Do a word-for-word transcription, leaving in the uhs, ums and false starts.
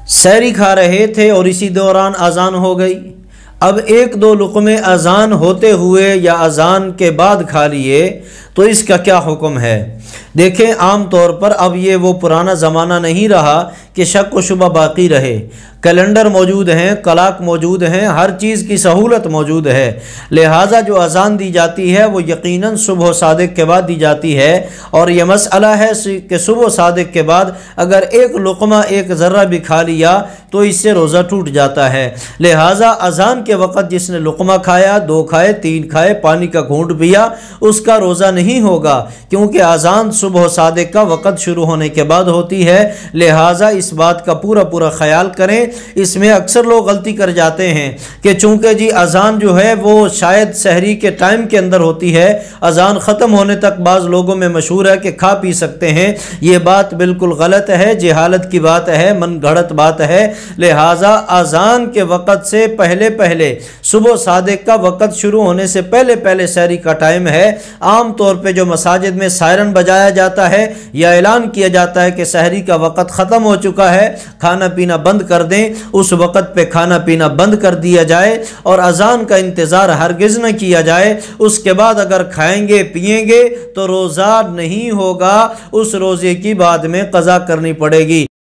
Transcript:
سحری کھا رہے تھے اور اسی دوران اذان ہو گئی۔ اب ایک دو لقمے اذان ہوتے ہوئے یا اذان کے بعد کھا لیے تو اس کا کیا حکم ہے؟ دیکھیں، عام طور پر اب یہ وہ پرانا زمانہ نہیں رہا کہ شک و شبہ باقی رہے۔ کیلنڈر موجود ہیں، کلاک موجود ہیں، ہر چیز کی سہولت موجود ہے، لہٰذا جو اذان دی جاتی ہے وہ یقیناً صبح و صادق کے بعد دی جاتی ہے، اور یہ مسئلہ ہے کہ صبح و صادق کے بعد اگر ایک لقمہ ایک ذرہ بھی کھا لیا تو اس سے روزہ ٹوٹ جاتا ہے۔ لہٰذا اذان کے وقت جس نے لقمہ کھایا، دو کھائے، تین کھائے، پانی کا گھونٹ پیا، اس کا روزہ نہیں ہوگا، کیونکہ اذان صبح و صادق کا وقت شروع ہونے کے بعد ہوتی ہے۔ لہٰذا اس بات کا پورا پورا خیال کریں۔ اس میں اکثر لوگ غلطی کر جاتے ہیں کہ چونکہ جی اذان جو ہے وہ شاید سحری کے ٹائم کے اندر ہوتی ہے، اذان ختم ہونے تک بعض لوگوں میں مشہور ہے کہ کھا پی سکتے ہیں۔ یہ بات بالکل غلط ہے، جہالت کی بات ہے، من گھڑت بات ہے۔ لہٰذا اذان کے وقت سے پہلے پہلے صبح صادق کا وقت شروع ہونے سے پہلے پہلے سحری کا ٹائم ہے۔ عام طور پہ جو مساجد میں سائرن بجایا جاتا ہے یا اعلان کیا جاتا ہے کہ سحری کا وقت ختم ہو چکا ہے، کھانا پینا بند کر دیں، اس وقت پہ کھانا پینا بند کر دیا جائے اور اذان کا انتظار ہرگز نہ کیا جائے۔ اس کے بعد اگر کھائیں گے پیئیں گے تو روزہ نہیں ہوگا، اس روزے کی بعد میں قضا کرنی پڑے گی۔